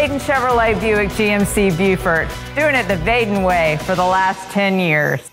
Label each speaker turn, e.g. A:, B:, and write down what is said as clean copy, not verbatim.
A: Vaden Chevrolet Buick GMC Beaufort, doing it the Vaden way for the last 10 years.